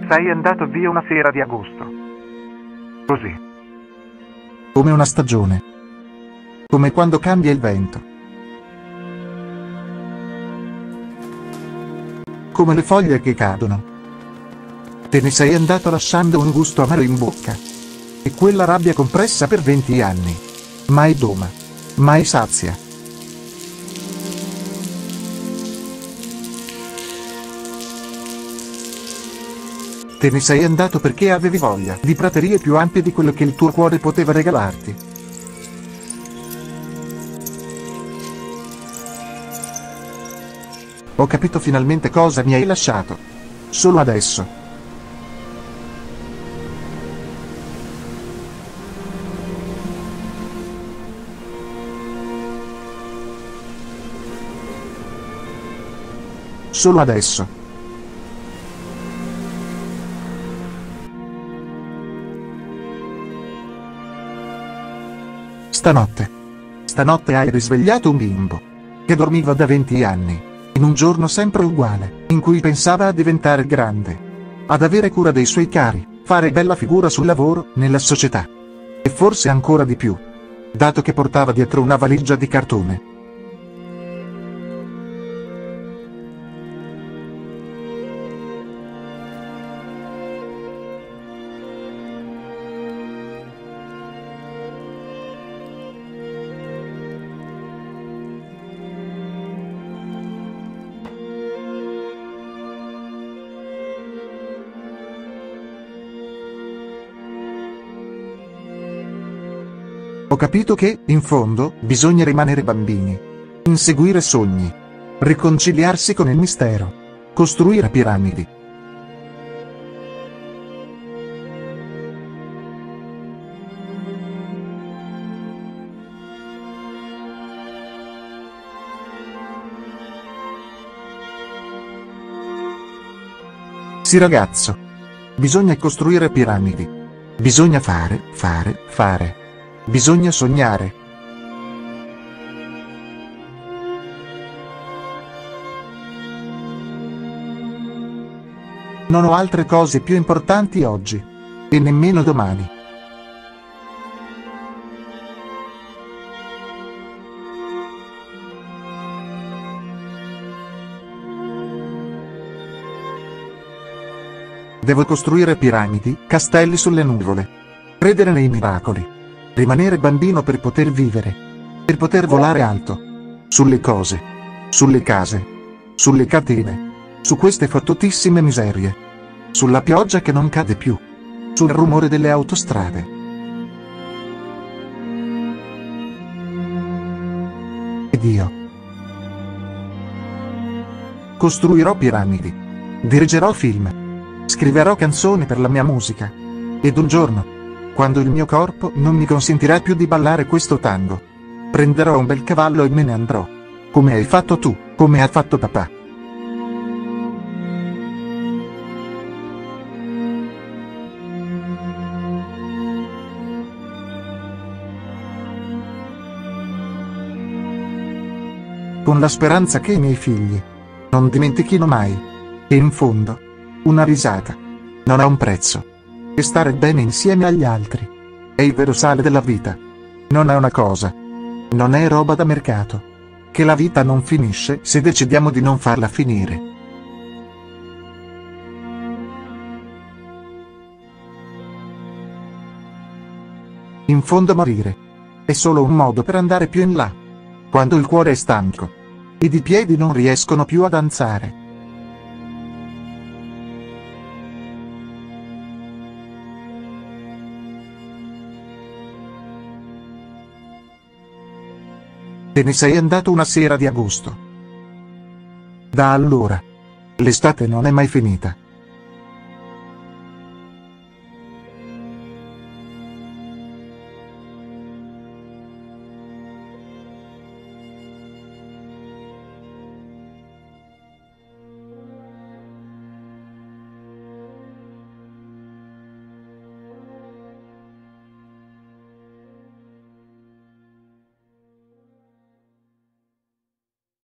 Sei andato via una sera di agosto. Così. Come una stagione. Come quando cambia il vento. Come le foglie che cadono. Te ne sei andato lasciando un gusto amaro in bocca. E quella rabbia compressa per 20 anni. Mai doma. Mai sazia. Te ne sei andato perché avevi voglia di praterie più ampie di quello che il tuo cuore poteva regalarti. Ho capito finalmente cosa mi hai lasciato. Solo adesso. Solo adesso. Stanotte hai risvegliato un bimbo che dormiva da 20 anni, in un giorno sempre uguale, in cui pensava a diventare grande, ad avere cura dei suoi cari, fare bella figura sul lavoro, nella società. E forse ancora di più, dato che portava dietro una valigia di cartone. Ho capito che, in fondo, bisogna rimanere bambini. Inseguire sogni. Riconciliarsi con il mistero. Costruire piramidi. Sì ragazzo. Bisogna costruire piramidi. Bisogna fare. Bisogna sognare. Non ho altre cose più importanti oggi. E nemmeno domani. Devo costruire piramidi, castelli sulle nuvole. Credere nei miracoli. Rimanere bambino per poter vivere. Per poter volare alto. Sulle cose. Sulle case. Sulle catene. Su queste fottutissime miserie. Sulla pioggia che non cade più. Sul rumore delle autostrade. Ed io. Costruirò piramidi. Dirigerò film. Scriverò canzoni per la mia musica. Ed un giorno, quando il mio corpo non mi consentirà più di ballare questo tango, prenderò un bel cavallo e me ne andrò. Come hai fatto tu, come ha fatto papà. Con la speranza che i miei figli non dimentichino mai che in fondo una risata non ha un prezzo. E stare bene insieme agli altri è il vero sale della vita. Non è una cosa. Non è roba da mercato. Che la vita non finisce se decidiamo di non farla finire. In fondo morire è solo un modo per andare più in là. Quando il cuore è stanco ed i piedi non riescono più a danzare. Te ne sei andato una sera di agosto. Da allora, l'estate non è mai finita.